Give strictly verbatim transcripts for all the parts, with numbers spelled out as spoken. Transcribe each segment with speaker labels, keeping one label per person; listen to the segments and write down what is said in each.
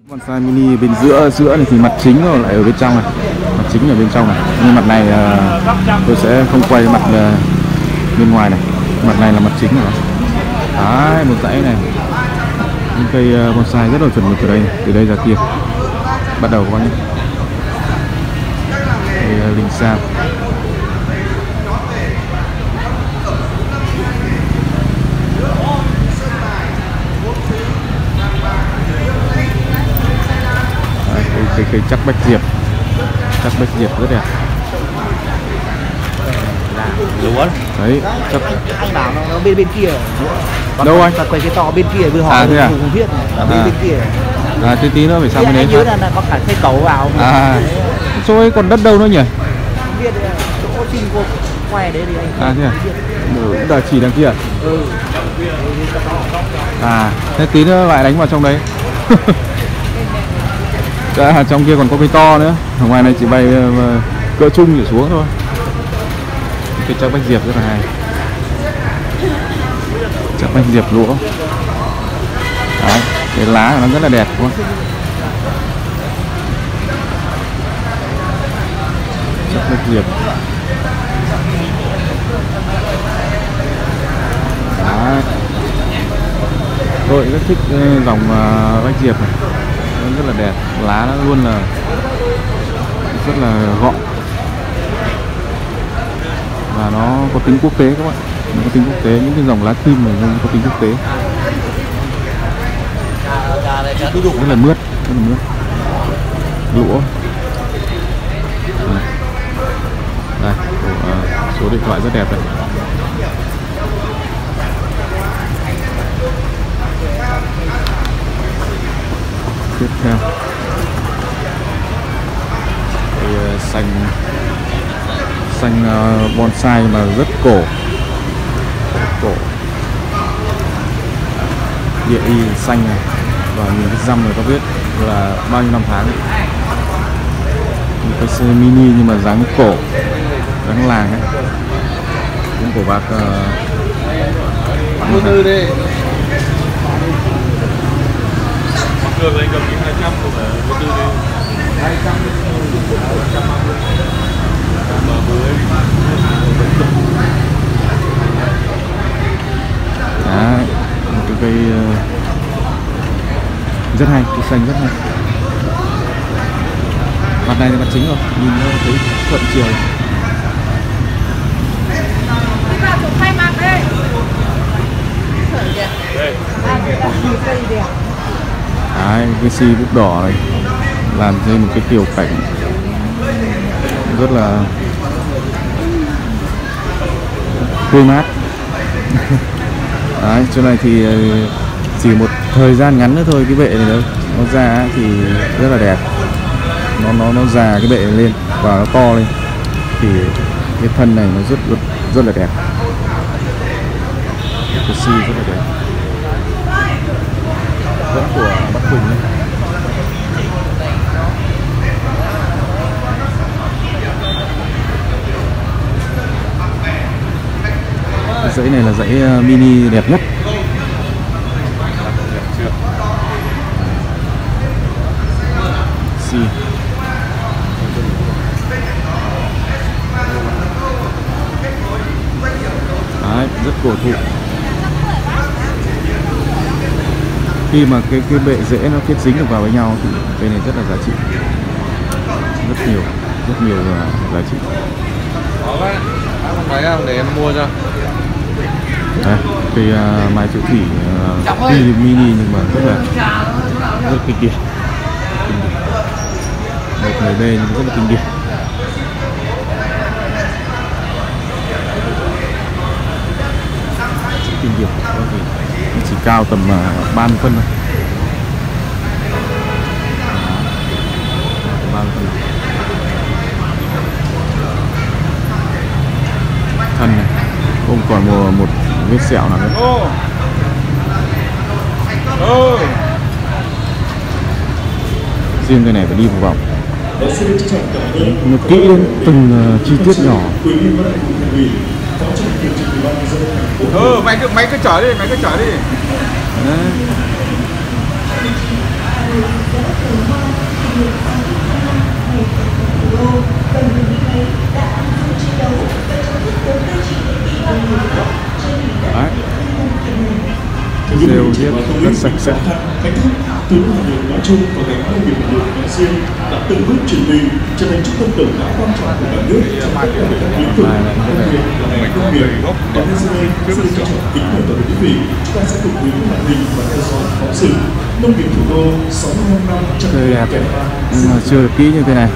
Speaker 1: Bonsai mini bên giữa giữa này thì mặt chính nó lại ở bên trong này, mặt chính ở bên trong này. Nhưng mặt này uh, tôi sẽ không quay mặt uh, bên ngoài này, mặt này là mặt chính rồi. Đấy, một dãy này, những cây uh, bonsai rất là chuẩn mực từ đây, từ đây ra kia. Bắt đầu các bạn nhé. Đây uh, linh sam. Cây cây chắc bách diệp, chắc bách diệp rất đẹp.
Speaker 2: Lúa
Speaker 1: đấy chắc
Speaker 2: anh bảo nó, nó bên bên kia. Còn
Speaker 1: đâu anh?
Speaker 2: Còn quầy cái to bên kia vừa hỏi
Speaker 1: à, thế à?
Speaker 2: Không biết ở bên
Speaker 1: à.
Speaker 2: bên kia.
Speaker 1: À tí tí nữa phải sang bên đấy.
Speaker 2: Nhớ là, là có cả cây cầu vào.
Speaker 1: À chỗ ấy còn đất đâu nữa nhỉ?
Speaker 2: Không biết chỗ xin cô quay đấy thì anh.
Speaker 1: À thế à? Cũng đã chỉ đằng kia.
Speaker 2: Ừ.
Speaker 1: À thế tí nữa lại đánh vào trong đấy. Đã, trong kia còn có cây to nữa, ở ngoài này chỉ bay uh, cỡ chung trở xuống thôi. Cây chắc bách diệp rất là hay, chắc bách diệp lũa. Đấy, cái lá của nó rất là đẹp quá. Chắc bách diệp. Đấy. Tôi rất thích dòng uh, bách diệp này, nó rất là đẹp, lá nó luôn là rất là gọn và nó có tính quốc tế các bạn, nó có tính quốc tế, những cái dòng lá kim này nó có tính quốc tế, rất là mướt, rất là mướt, lũa. Đây, số điện thoại rất đẹp đây. Tiếp theo đây, xanh xanh uh, bonsai mà rất cổ, rất cổ, địa y xanh này, và nhìn cái răm này có biết là bao nhiêu năm tháng. Một cái xe mini nhưng mà dáng cổ, dáng làng ấy, cũng cổ bạc.
Speaker 3: Mua tư đi. Thường anh cầm cái hai trăm không phải mua tư đi. hai trăm hai trăm ba mươi.
Speaker 1: Đấy, một cái cây uh, rất hay, cây xanh rất hay. Mặt này là mặt chính rồi, nhìn nó thấy thuận chiều. Đấy, cái xi bút đỏ này làm thêm một cái kiểu cảnh rất là tươi mát. Đấy, chỗ này thì chỉ một thời gian ngắn nữa thôi cái bệ này đâu nó ra thì rất là đẹp, nó nó nó già cái bệ này lên và nó to lên thì cái thân này nó rất rất, rất là đẹp, cái xi rất là đẹp, vẫn của Bắc Quỳnh đấy. Cái dãy này là dãy mini đẹp nhất. Si. Đấy, rất cổ thụ. Khi mà cái cái bệ rễ nó kết dính được vào với nhau thì cây này rất là giá trị, rất nhiều, rất nhiều uh, giá trị.
Speaker 3: Có đấy, không thấy không, để em mua cho.
Speaker 1: Đây, cây uh, mai triệu thủy uh, mini nhưng mà rất là rất kinh điển, kinh điển. Một người B nhưng rất là kinh điển. Kinh điển, nó chỉ cao tầm uh, ba mươi phân thôi. ba mươi phân. Thân này không còn một, một vết sẹo nào nữa. Riêng cái này phải đi một vòng, nó kỹ đến từng uh, chi tiết nhỏ.
Speaker 3: Ừ, mày cứ mày cứ chở đi, mày cứ chở đi.
Speaker 1: Đấy. Đấy. Rêu riết rất sạch sẽ.
Speaker 4: từ Hà Nội nói chung và ngành nông nghiệp Hà Nội nói riêng đã từng bước chuyển mình trở thành trung tâm đầu não quan trọng của cả nước trong tất cả các lĩnh vực nông nghiệp và ngành nông nghiệp. Và ngay sau đây, xin trân trọng kính mời toàn thể quý vị, chúng ta sẽ cùng đến màn hình và theo dõi phóng sự nông nghiệp thủ đô sáu mươi lăm năm trong
Speaker 1: Chơi đẹp nhưng mà chưa được kỹ như thế này.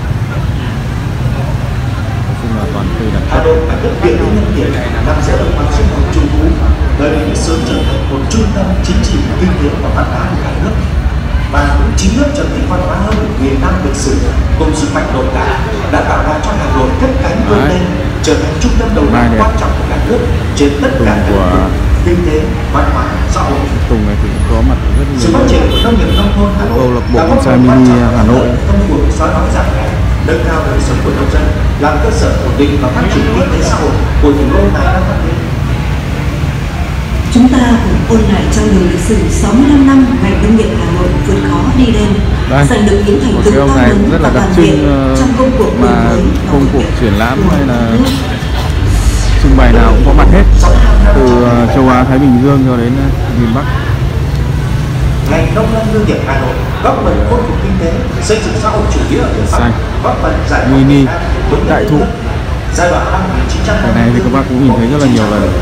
Speaker 1: Nói chung là toàn cây đặc
Speaker 5: Hà Nội là đất điện nông nghiệp nằm giữa đồng bằng sông Hồng Trung Vũ, nơi đây sớm trở thành một trung tâm chính trị, kinh tế và văn hóa của cả nước. Và cũng chính nước trở thành văn hóa hơn miền Nam lịch sử cùng sức mạnh nội tại đã tạo ra cho Hà Nội cất cánh vươn lên trở thành trung tâm đầu não quan trọng của cả nước trên tất cả các lĩnh vực kinh tế, văn hóa, xã hội.
Speaker 1: Tùng này thì cũng có mặt rất
Speaker 5: Sự
Speaker 1: nhiều
Speaker 5: phát triển của nông nghiệp nông thôn Hà Nội
Speaker 1: câu lạc bộ
Speaker 5: đã góp
Speaker 1: bonsai
Speaker 5: phần quan
Speaker 1: mini
Speaker 5: trọng
Speaker 1: Hà Nội.
Speaker 5: công cuộc xóa đói giảm nghèo, nâng cao đời sống của nông dân, làm cơ sở ổn định và phát triển kinh tế xã hội của thủ đô ngày năm phát triển.
Speaker 6: Chúng ta cùng ôn lại trong đường lịch sử sáu mươi lăm năm ngành nông nghiệp Hà Nội vượt khó đi lên, giành được những thành tựu to lớn
Speaker 1: rất
Speaker 6: và
Speaker 1: là đặc
Speaker 6: toàn diện
Speaker 1: trưng
Speaker 6: trong công cuộc đổi
Speaker 1: mà
Speaker 6: mới
Speaker 1: công cuộc triển lãm hay là trưng bày nào cũng có mặt hết, từ châu Á Thái Bình Dương cho đến miền Bắc.
Speaker 5: Ngành nông lâm ngư nghiệp Hà Nội góp phần khôi phục kinh tế, xây dựng xã hội chủ nghĩa ở miền Bắc, góp phần giải phóng
Speaker 1: mini
Speaker 5: miền Nam vững
Speaker 1: đại thụ.
Speaker 5: giai đoạn năm một nghìn chín trăm
Speaker 1: Cái này thì các bác cũng nhìn thấy rất là nhiều lần.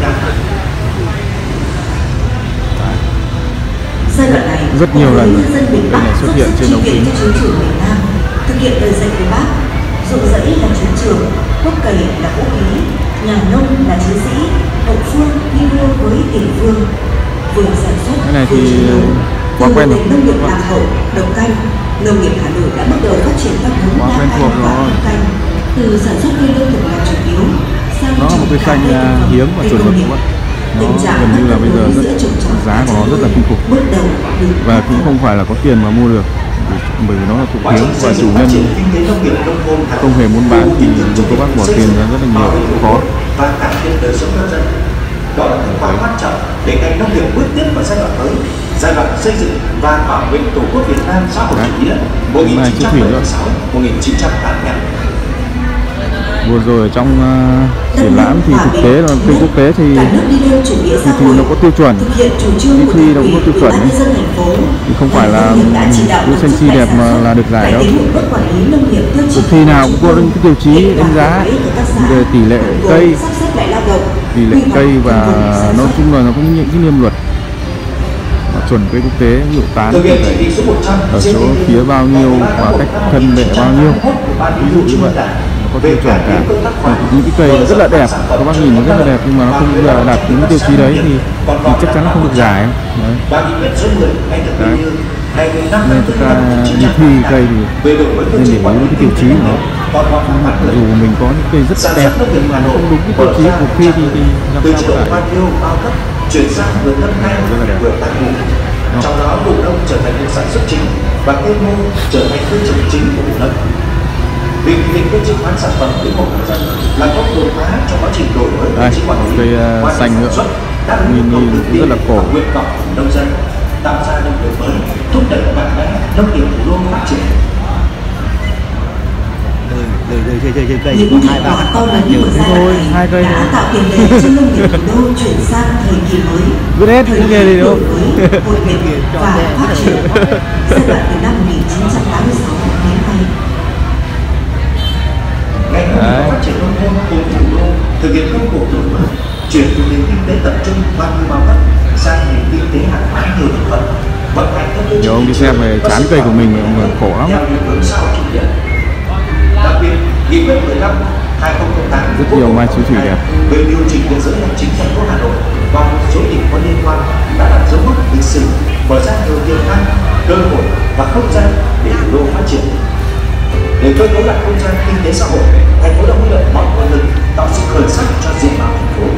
Speaker 6: Giai đoạn này,
Speaker 1: rất nhiều lần
Speaker 6: nhân dân miền Bắc
Speaker 1: này xuất hiện trên ống kính.
Speaker 6: chiến trường miền Nam, thực hiện lời dạy của Bác, ruộng rẫy là chiến trường, quốc cày là vũ khí, nhà nông là chiến sĩ, hậu phương thi đua với tiền phương, vừa sản xuất
Speaker 1: cái này
Speaker 6: vừa
Speaker 1: thì
Speaker 6: chiến đấu.
Speaker 1: quá
Speaker 6: Từ
Speaker 1: quen rồi.
Speaker 6: nông nghiệp lạc hậu, độc canh, nông nghiệp Hà Nội đã bắt đầu phát triển theo hướng
Speaker 1: Quá
Speaker 6: đa
Speaker 1: quen
Speaker 6: canh
Speaker 1: thuộc
Speaker 6: và
Speaker 1: rồi.
Speaker 6: thâm canh, từ sản xuất cây lương thực là chủ yếu sang
Speaker 1: Nó là một
Speaker 6: trồng
Speaker 1: cây
Speaker 6: cả
Speaker 1: xanh
Speaker 6: cây
Speaker 1: à,
Speaker 6: thực phẩm,
Speaker 1: hiếm và
Speaker 6: cây
Speaker 1: chuẩn
Speaker 6: công
Speaker 1: mực
Speaker 6: nghiệp.
Speaker 1: quá. Nó
Speaker 6: Tình trạng
Speaker 1: gần như là bây giờ
Speaker 6: bất
Speaker 1: rất
Speaker 6: giữa trồng trọt
Speaker 1: giá của nó rất là kinh khủng
Speaker 6: bước đầu được
Speaker 1: và cũng không phải là có tiền mà mua được, bởi vì nó là thuộc hiếm và chủ nhân không hề muốn bán thì dùng các bác bỏ tiền ra rất là nhiều, cũng khó.
Speaker 5: Và cải thiện đời sống nhân dân. Đó là thành quả quan trọng để ngành nông nghiệp bước tiếp vào giai đoạn mới, giai đoạn xây dựng và bảo vệ Tổ quốc Việt Nam xã hội chủ nghĩa một nghìn chín trăm bảy mươi sáu đến một nghìn chín trăm tám mươi lăm.
Speaker 1: Vừa rồi ở trong uh, triển lãm thì thực tế là cây quốc tế thì thì, thì nó có tiêu chuẩn, đi thi nó cũng có tiêu chuẩn ấy. Thì không phải là cứ xanh xi đẹp mà là được giải đâu. Cuộc thi nào cũng có những cái tiêu chí đánh giá về tỷ lệ cây, tỷ lệ cây và nói chung là nó có những cái niêm luật chuẩn cây quốc tế, ví dụ tán thì phải ở chỗ phía bao nhiêu và cách thân bệ bao nhiêu, ví dụ như vậy, có tiêu chuẩn cả. Những cái cây rất là đẹp, các bác nhìn nó rất là đẹp nhưng mà nó không giờ đạt những tiêu chí đấy thì, thì chắc chắn nó không được giải. Đấy. Đấy. Nên chúng ta đi thi cây thì nên để ý những cái tiêu chí của nó. Mặc dù mình có những cây rất đẹp nhưng mà nó không đúng cái tiêu chí của cuộc thi thì, thì làm sao có giải.
Speaker 5: Chuyển sang vườn thâm canh, vườn tại vụ. Trong đó vụ đông trở thành vùng sản xuất chính và cây ngô trở thành cây trồng chính của vụ đông. Vì hình thức chứng khoán sản phẩm đến hộ nông dân là gốc đột phá trong quá trình đổi mới
Speaker 1: đây,
Speaker 5: chính quản lý,
Speaker 1: cây uh, xanh nữa, mini cũng rất là cổ.
Speaker 5: Nguyện vọng của nông dân tạo ra nông nghiệp mới, thúc đẩy mạnh mẽ nông nghiệp thủ đô phát triển.
Speaker 6: Những thành quả to lớn của giai đoạn này đã tạo tiền đề cho nông nghiệp thủ đô chuyển sang thời kỳ mới,
Speaker 1: Vứt hết
Speaker 6: thời
Speaker 1: những nghề gì
Speaker 6: kỳ
Speaker 1: đâu.
Speaker 6: đổi mới, hội nhập và phát triển giai đoạn từ năm một nghìn chín trăm tám mươi sáu đến nay.
Speaker 5: Ngành nông nghiệp phát triển nông thôn cùng thủ đô thực hiện công cuộc đổi mới, chuyển từ nền kinh tế tập trung bao nhiêu bao cấp sang nền kinh tế hàng hóa nhiều thành phần, vận hành các cơ chế
Speaker 1: Nhiều ông đi xem về chán cây của mình mà khổ lắm.
Speaker 5: theo định hướng xã hội chủ nghĩa. Đặc biệt, nghị quyết mười lăm hai nghìn không trăm lẻ tám
Speaker 1: Rất nhiều mai chiếu thủy đẹp.
Speaker 5: về điều chỉnh biên giới hành chính thành phố Hà Nội và một số tỉnh có liên quan đã đặt dấu mốc lịch sử, mở ra nhiều tiềm năng, cơ hội và không gian để thủ đô phát triển. Để cơ cấu lại không gian kinh tế xã hội, thành phố đã huy động mọi nguồn lực tạo sự khởi sắc cho diện mạo thành phố.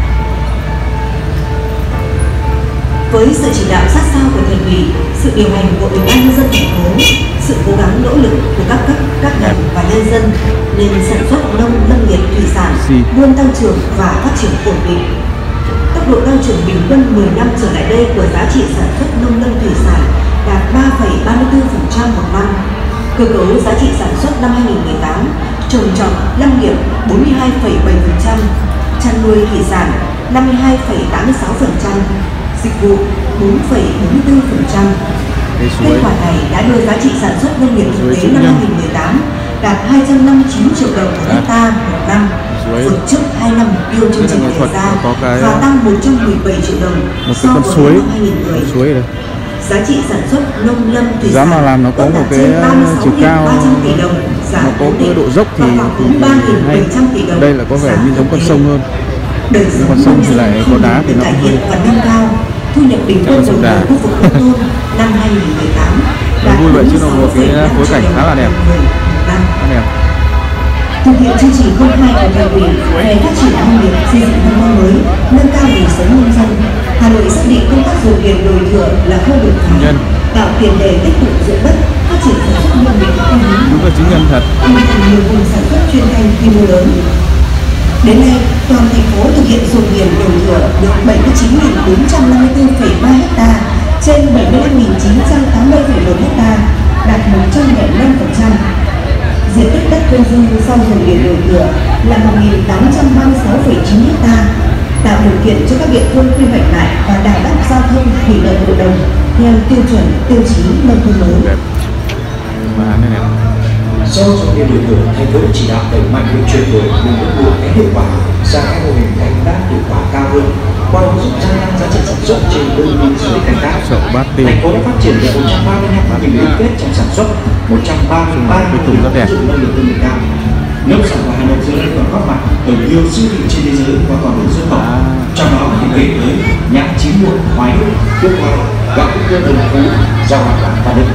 Speaker 6: Với sự chỉ đạo sát sao của thành ủy, sự điều hành của Ủy ban nhân dân thành phố, sự cố gắng nỗ lực của các cấp, các ngành và nhân dân, nên sản xuất nông lâm nghiệp thủy sản luôn tăng trưởng và phát triển ổn định. Tốc độ tăng trưởng bình quân mười năm trở lại đây của giá trị sản xuất nông lâm thủy sản đạt ba phẩy ba mươi tư phần trăm một năm, Cơ cấu giá trị sản xuất năm hai nghìn không trăm mười tám, trồng trọt lâm nghiệp bốn mươi hai phẩy bảy phần trăm, chăn nuôi thủy sản năm mươi hai phẩy tám mươi sáu phần trăm, dịch vụ bốn phẩy bốn mươi tư phần trăm. Kết quả này đã đưa giá trị sản xuất nông nghiệp thực tế năm hai nghìn không trăm mười tám đạt hai trăm năm mươi chín triệu đồng một hectare một năm, vượt trước hai năm mục tiêu chương trình đề ra và tăng một trăm mười bảy triệu đồng so với năm hai nghìn không trăm mười.
Speaker 1: Suối đây.
Speaker 6: Giá trị sản xuất nông lâm thủy
Speaker 1: giá
Speaker 6: sản
Speaker 1: mà làm nó có một cái chiều cao,
Speaker 6: tỷ đồng,
Speaker 1: nó có cái độ dốc thì, thì, thì hay. Đây là có vẻ như giống con sông hơn. Nhưng con sông thì lại có đá thì nó cũng hơi
Speaker 6: và nâng cao thu nhập bình quân đầu người khu vực nông thôn năm hai nghìn không trăm mười tám
Speaker 1: đạt vui vậy chứ nó một cái phối cảnh khá là đẹp. Khá đẹp.
Speaker 6: Thực hiện chương trình không hai của Thành ủy về phát triển nông nghiệp, xây dựng nông thôn mới, nâng cao đời sống nhân dân, Hà Nội xác định công tác dồn điền đổi thửa là khâu đột phá, tạo tiền đề tiếp tục dưỡng đất, phát triển sản xuất nông nghiệp theo hướng
Speaker 1: đúng là chứng nhân thật.
Speaker 6: hình thành nhiều vùng sản xuất chuyên canh quy mô lớn. Đến nay, toàn thành phố thực hiện dồn điền đổi thửa được bảy mươi chín nghìn bốn trăm năm mươi tư phẩy ba ha trên bảy mươi lăm nghìn chín trăm tám mươi phẩy một ha, đạt một trăm lẻ năm phần trăm. Diện tích đất thuê dư sau dồn điền đổi thửa là một nghìn tám trăm ba mươi sáu phẩy chín ha, tạo điều kiện cho các địa phương quy hoạch lại và đào đắp giao thông thủy lợi nội đồng theo tiêu chuẩn tiêu chí nông thôn mới.
Speaker 5: Do dồn điền đổi thửa, thành phố chỉ đạo đẩy mạnh việc chuyển đổi vùng đất ruộng kém hiệu quả sang các mô hình canh tác hiệu quả cao hơn, qua đó giúp gia tăng giá trị sản xuất trên đơn vị diện tích canh tác. Thành phố đã phát triển được một trăm ba mươi lăm nghìn liên kết trong sản xuất, một trăm ba mươi ba nghìn ứng dụng nông nghiệp công nghệ cao. Nông sản của Hà Nội giờ đây còn góp mặt ở nhiều siêu thị trên thế giới và còn được xuất khẩu. Trong đó thì kể tới nhãn chín muộn, Hoài Đức, Quốc Hoa, gạo Quốc Cơ Đồng Phú, rau quả Phan Đức.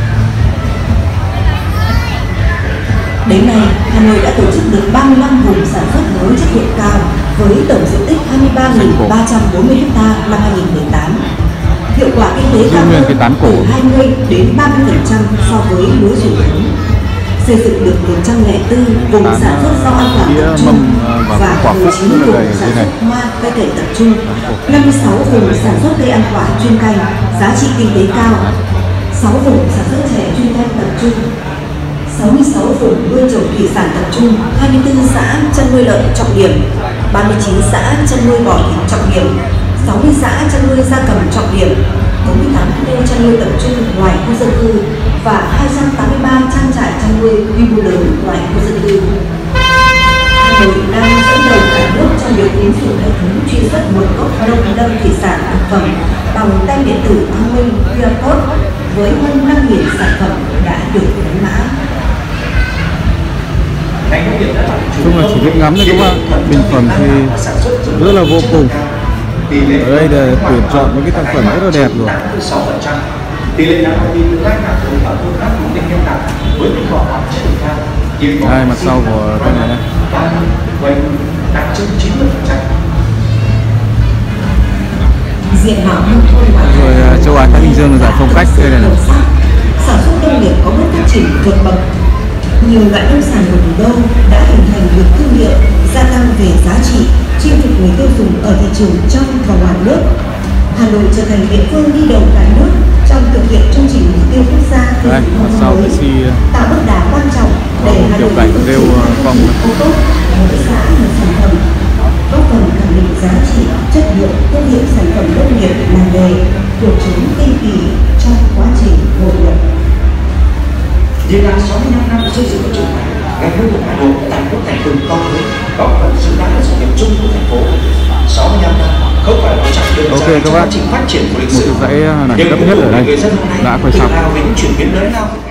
Speaker 6: Đến nay, Hà Nội đã tổ chức được ba mươi lăm vùng sản xuất mới chất lượng cao với tổng diện tích hai mươi ba nghìn ba trăm bốn mươi ha năm hai nghìn không trăm mười tám. Hiệu quả kinh tế cao hơn từ hai mươi đến ba mươi phần trăm so với lúa truyền thống. Xây dựng được một trăm lẻ bốn vùng sản xuất rau an toàn tập trung và mười chín vùng sản xuất hoa cây cảnh tập trung, năm mươi sáu vùng sản xuất cây ăn quả chuyên canh giá trị kinh tế cao, sáu vùng sản xuất chè chuyên canh tập trung, sáu mươi sáu vùng nuôi trồng thủy sản tập trung, hai mươi tư xã chăn nuôi lợn trọng điểm, ba mươi chín xã chăn nuôi bò thịt trọng điểm, sáu mươi xã chăn nuôi gia cầm trọng điểm, bốn mươi tám khu chăn nuôi tập trung ngoài khu dân cư và hai trăm tám mươi ba trang trại chăn nuôi quy mô lớn ngoài khu dân cư. Hà Nội đang dẫn đầu cả nước trong việc ứng dụng hệ thống truy xuất nguồn gốc nông lâm thủy sản thực phẩm bằng tem điện tử thông minh quy rờ code với hơn năm nghìn sản phẩm đã được gắn mã.
Speaker 1: Chung là chỉ biết ngắm thôi các bạn. Bình phẩm thì rất là vô cùng. Ở đây là tuyển chọn những cái tác phẩm rất là đẹp rồi.
Speaker 5: Tỷ lệ nào thì tương tác nào cũng ở phương pháp ổn định nhân tạo với những vỏ bọc chất lượng cao.
Speaker 1: Đây mặt sau của con này này.
Speaker 5: Quay đạt trên chín mươi phần trăm.
Speaker 6: Diện mạo nông thôn
Speaker 1: rồi châu Á Thái Bình Dương là giải phong cách đây này.
Speaker 6: Sản xuất nông nghiệp có bước phát triển vượt bậc. Nhiều loại nông sản của thủ đô đã hình thành được thương hiệu, gia tăng về giá trị, chinh phục người tiêu dùng ở thị trường trong và ngoài nước. Hà Nội trở thành địa phương đi đầu cả nước trong thực hiện chương trình mục tiêu quốc gia xây dựng nông thôn mới, tạo bước đà quan trọng để Hà Nội thực hiện ô tô mỗi xã một sản phẩm, góp phần khẳng định giá trị, chất lượng, thương hiệu sản phẩm nông nghiệp làng nghề của chúng tinh kỳ trong quá trình hội nhập.
Speaker 5: Nhìn lại sáu mươi lăm năm xây dựng của trường này, ngành nông nghiệp Hà Nội tại một thành tựu to lớn, góp phần xứng đáng với sự nghiệp chung của thành phố. sáu mươi lăm năm không phải là chặng đường dài trong quá trình phát triển của lịch sử,
Speaker 1: một cái dãy này cấp nhất ở đây đã quay xong.
Speaker 5: những chuyển biến lớn lao